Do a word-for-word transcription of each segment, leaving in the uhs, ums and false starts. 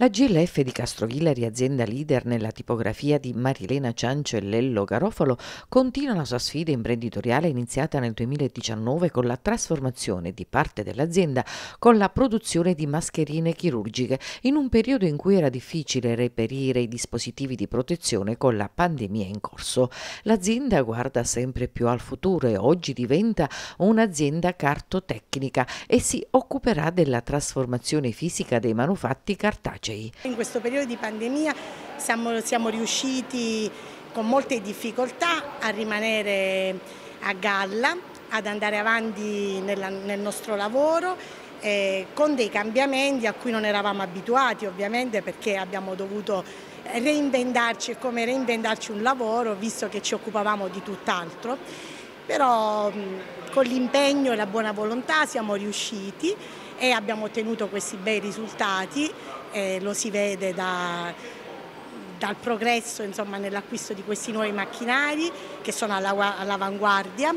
La G L F di Castrovillari, azienda leader nella tipografia di Marilena Ciancio e Lello Garofalo, continua la sua sfida imprenditoriale iniziata nel duemiladiciannove con la trasformazione di parte dell'azienda con la produzione di mascherine chirurgiche, in un periodo in cui era difficile reperire i dispositivi di protezione con la pandemia in corso. L'azienda guarda sempre più al futuro e oggi diventa un'azienda cartotecnica e si occuperà della trasformazione fisica dei manufatti cartacei. In questo periodo di pandemia siamo, siamo riusciti con molte difficoltà a rimanere a galla, ad andare avanti nella, nel nostro lavoro eh, con dei cambiamenti a cui non eravamo abituati, ovviamente, perché abbiamo dovuto reinventarci e come reinventarci un lavoro, visto che ci occupavamo di tutt'altro. Però mh, con l'impegno e la buona volontà siamo riusciti e abbiamo ottenuto questi bei risultati, eh, lo si vede da, dal progresso nell'acquisto di questi nuovi macchinari che sono all'avanguardia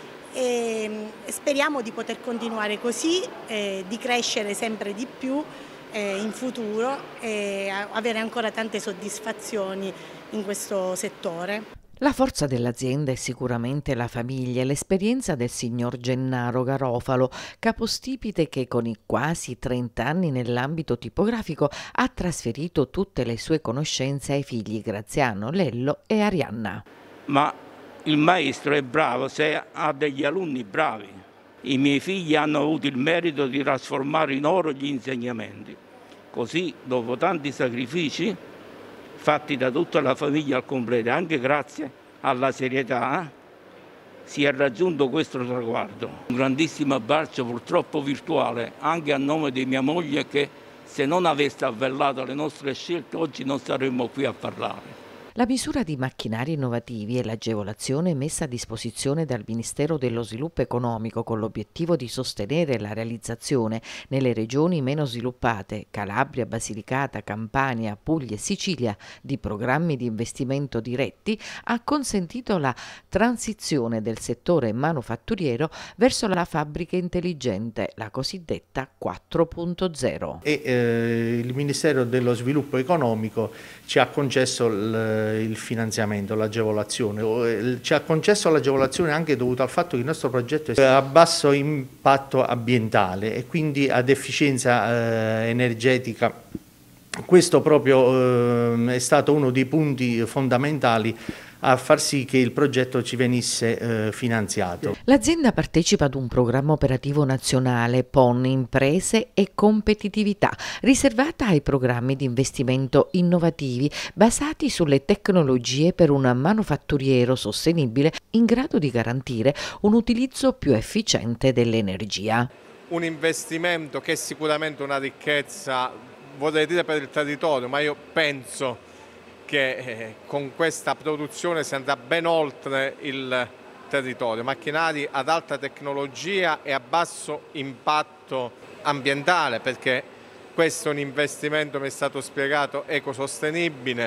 e speriamo di poter continuare così, eh, di crescere sempre di più eh, in futuro e avere ancora tante soddisfazioni in questo settore. La forza dell'azienda è sicuramente la famiglia e l'esperienza del signor Gennaro Garofalo, capostipite che con i quasi trenta anni nell'ambito tipografico ha trasferito tutte le sue conoscenze ai figli Graziano, Lello e Arianna. Ma il maestro è bravo se ha degli alunni bravi. I miei figli hanno avuto il merito di trasformare in oro gli insegnamenti. Così, dopo tanti sacrifici fatti da tutta la famiglia al completo, anche grazie alla serietà, si è raggiunto questo traguardo. Un grandissimo abbraccio, purtroppo virtuale, anche a nome di mia moglie che, se non avesse avvellato le nostre scelte, oggi non saremmo qui a parlare. La misura di macchinari innovativi e l'agevolazione messa a disposizione dal Ministero dello Sviluppo Economico con l'obiettivo di sostenere la realizzazione nelle regioni meno sviluppate, Calabria, Basilicata, Campania, Puglia e Sicilia, di programmi di investimento diretti, ha consentito la transizione del settore manufatturiero verso la fabbrica intelligente, la cosiddetta quattro punto zero. E eh, il Ministero dello Sviluppo Economico ci ha concesso il il finanziamento, l'agevolazione. Ci ha concesso l'agevolazione anche dovuto al fatto che il nostro progetto è a basso impatto ambientale e quindi ad efficienza eh, energetica. Questo proprio eh, è stato uno dei punti fondamentali a far sì che il progetto ci venisse eh, finanziato. L'azienda partecipa ad un programma operativo nazionale P O N Imprese e Competitività, riservata ai programmi di investimento innovativi basati sulle tecnologie per un manufatturiero sostenibile in grado di garantire un utilizzo più efficiente dell'energia. Un investimento che è sicuramente una ricchezza, vorrei dire per il territorio, ma io penso che eh, con questa produzione si andrà ben oltre il territorio. Macchinari ad alta tecnologia e a basso impatto ambientale, perché questo è un investimento, mi è stato spiegato, ecosostenibile,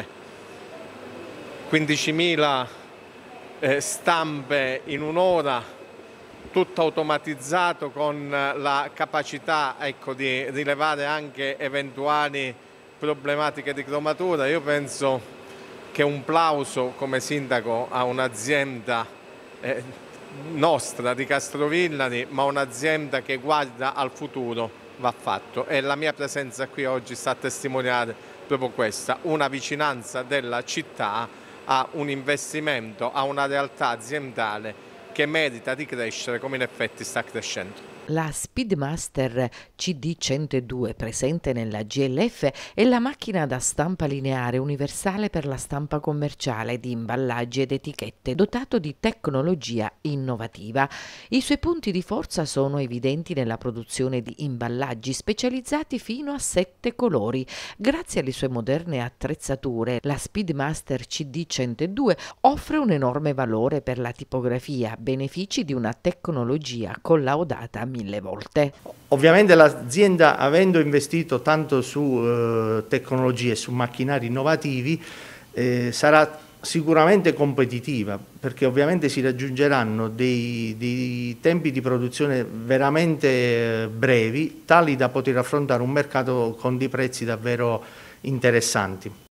quindicimila eh, stampe in un'ora, tutto automatizzato con la capacità, ecco, di rilevare anche eventuali problematiche di cromatura. Io penso che un plauso come sindaco a un'azienda eh, nostra di Castrovillari, ma un'azienda che guarda al futuro, va fatto, e la mia presenza qui oggi sta a testimoniare proprio questa, una vicinanza della città a un investimento, a una realtà aziendale che merita di crescere come in effetti sta crescendo. La Speedmaster C D centodue presente nella G L F è la macchina da stampa lineare universale per la stampa commerciale di imballaggi ed etichette, dotato di tecnologia innovativa. I suoi punti di forza sono evidenti nella produzione di imballaggi specializzati fino a sette colori. Grazie alle sue moderne attrezzature, la Speedmaster C D centodue offre un enorme valore per la tipografia, benefici di una tecnologia collaudata mille volte. Ovviamente l'azienda, avendo investito tanto su eh, tecnologie, su macchinari innovativi, eh, sarà sicuramente competitiva, perché ovviamente si raggiungeranno dei, dei tempi di produzione veramente brevi, tali da poter affrontare un mercato con dei prezzi davvero interessanti.